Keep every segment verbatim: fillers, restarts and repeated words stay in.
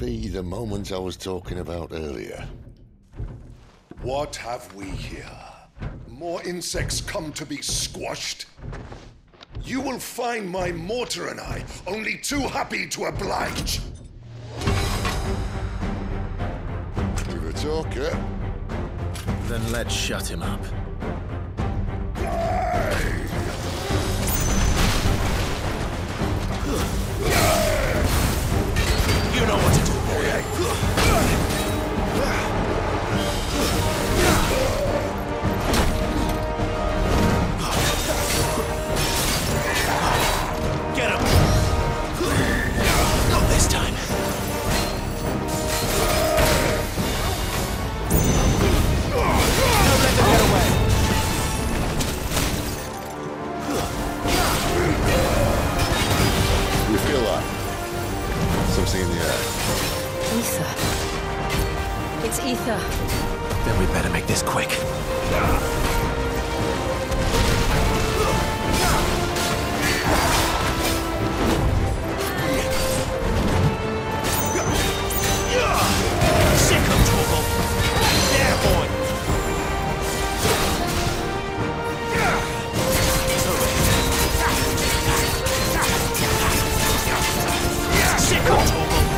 be the moment I was talking about earlier. What have we here? More insects come to be squashed? You will find my mortar and I only too happy to oblige. You're a talker. Then let's shut him up. You know what to do, boy. Get him! Not this time. Don't let them get away. You feel that? Something in the air. Ether. It's ether. Then we better make this quick. Sick of trouble. Yeah, boy. Sick of trouble.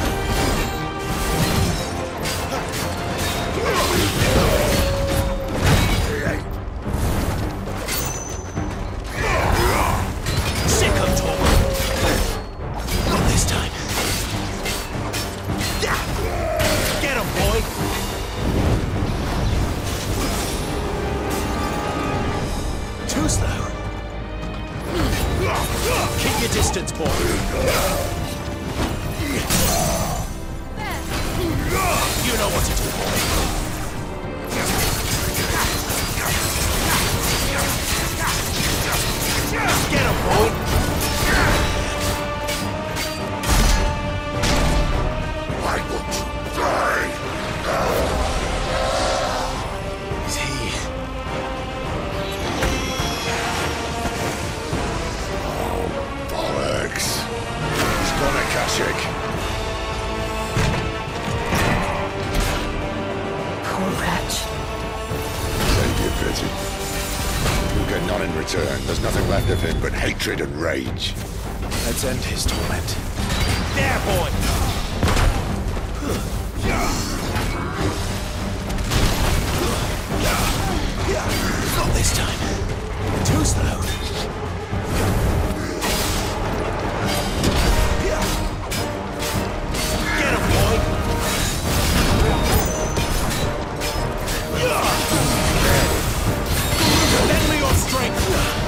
Sick of trouble. Not this time. Get him, boy. Too slow. Keep your distance, boy. You know what to do, boy. Get him, boy. Why would you die? Is he... Bollocks. He's gone, Akashic. Poor wretch. Save your pity. You'll get none in return. There's nothing left of him but hatred and rage. Let's end his torment. There, boy! Not this time. Too slow. Get him, boy! Lend me your strength!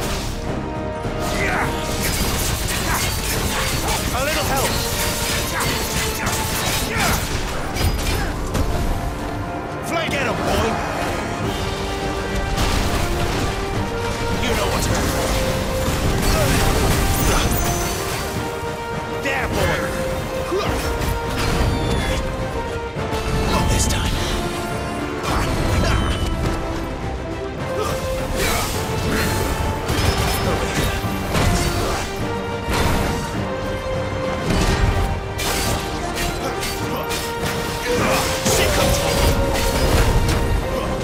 A little help! Flank at him, boy! You know what to do. There, boy! Not this time. Sick of trouble.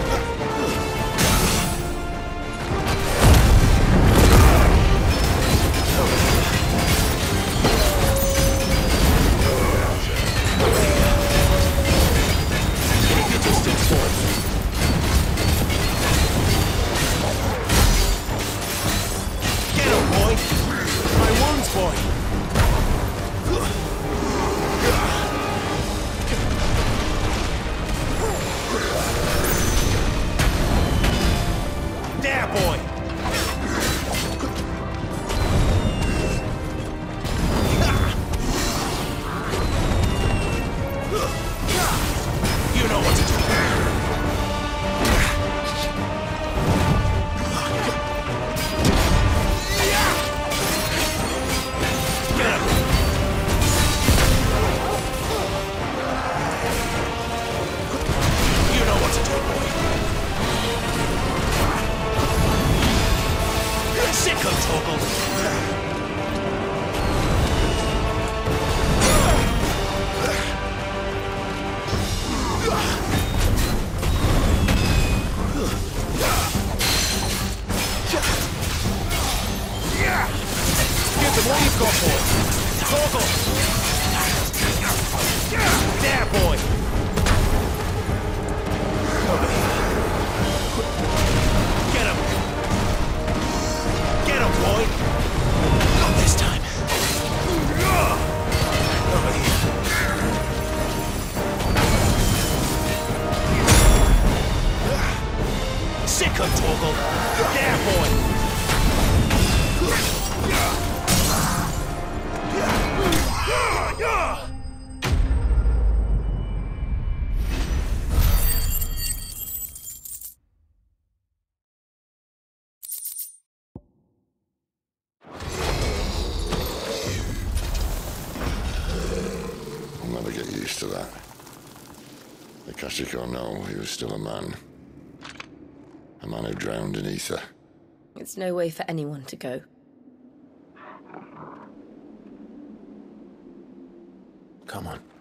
come, Torgal. There, boy! I'll never get used to that. The Kashyyyk or no, he was still a man. A man who drowned in ether. It's no way for anyone to go. Come on.